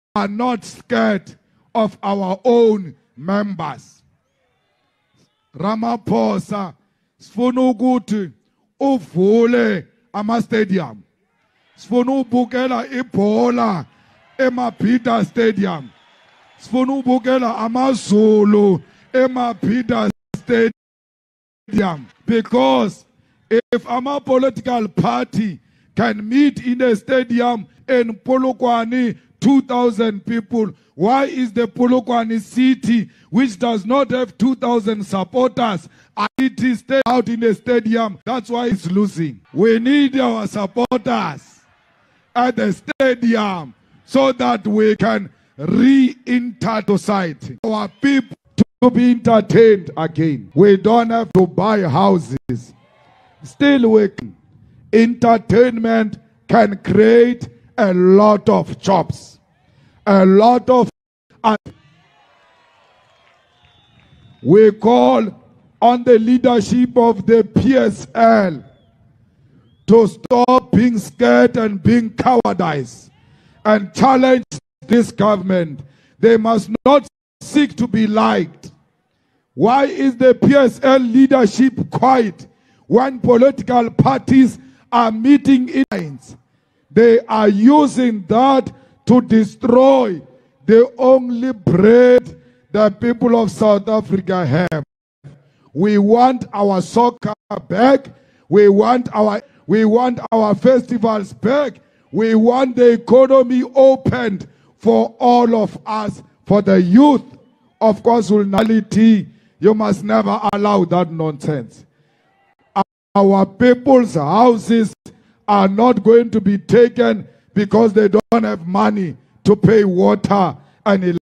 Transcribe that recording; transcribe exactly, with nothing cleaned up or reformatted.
are not scared of our own members. Ramaphosa sifuna ukuthi uvule ama stadium. Sifuna ubukela ibhola eMabhida Stadium. Sifuna ubukela amaZulu eMabhida Stadium, because if a political party can meet in a stadium in Polokwane, two thousand people, why is the Polokwane city, which does not have two thousand supporters, it is stay out in the stadium? That's why it's losing. We need our supporters at the stadium so that we can re-enter society. Our people to be entertained again. We don't have to buy houses. Still working. Entertainment can create a lot of jobs. A lot of... We call on the leadership of the P S L to stop being scared and being cowardice and challenge this government. They must not seek to be liked. Why is the P S L leadership quiet when political parties are meeting in lines? They are using that to destroy the only bread the people of South Africa have. We want our soccer back. We want our, we want our festivals back. We want the economy opened for all of us, for the youth. Of course, vulnerability, you must never allow that nonsense. Our people's houses are not going to be taken because they don't have money to pay water and electricity.